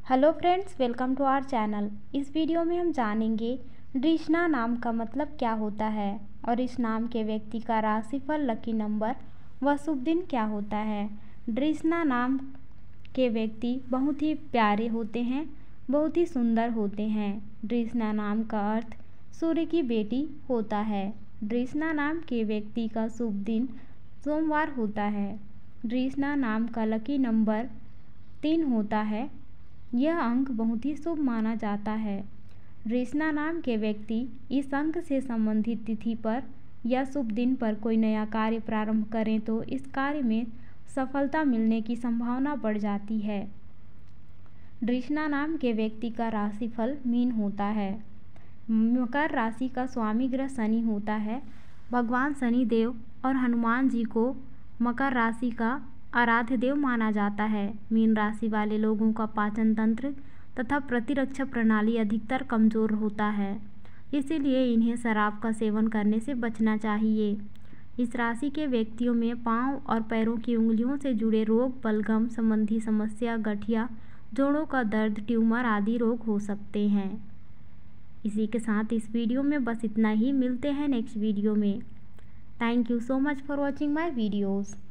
Hello friends, welcome to our channel. इस video में हम जानेंगे ड्रिशना नाम का मतलब क्या होता है और इस नाम के व्यक्ति का राशिफल, लकी नंबर व शुभ दिन क्या होता है। ड्रिशना नाम के व्यक्ति बहुत ही प्यारे होते हैं, बहुत ही सुंदर होते हैं। ड्रिशना नाम का अर्थ सूर्य की बेटी होता है। ड्रिशना नाम के व्यक्ति का शुभ दिन सोमवार होता है। ड्रिशना नाम का लकी नंबर 3 होता है। यह अंक बहुत ही शुभ माना जाता है। ड्रिशना नाम के व्यक्ति इस अंक से संबंधित तिथि पर या शुभ दिन पर कोई नया कार्य प्रारंभ करें तो इस कार्य में सफलता मिलने की संभावना बढ़ जाती है। ड्रिशना नाम के व्यक्ति का राशिफल मीन होता है। मकर राशि का स्वामी ग्रह शनि होता है। भगवान शनि देव और हनुमान जी को मकर राशि का आराध्य देव माना जाता है। मीन राशि वाले लोगों का पाचन तंत्र तथा प्रतिरक्षा प्रणाली अधिकतर कमज़ोर होता है, इसीलिए इन्हें शराब का सेवन करने से बचना चाहिए। इस राशि के व्यक्तियों में पाँव और पैरों की उंगलियों से जुड़े रोग, बलगम संबंधी समस्या, गठिया, जोड़ों का दर्द, ट्यूमर आदि रोग हो सकते हैं। इसी के साथ इस वीडियो में बस इतना ही। मिलते हैं नेक्स्ट वीडियो में। Thank you so much for watching my videos.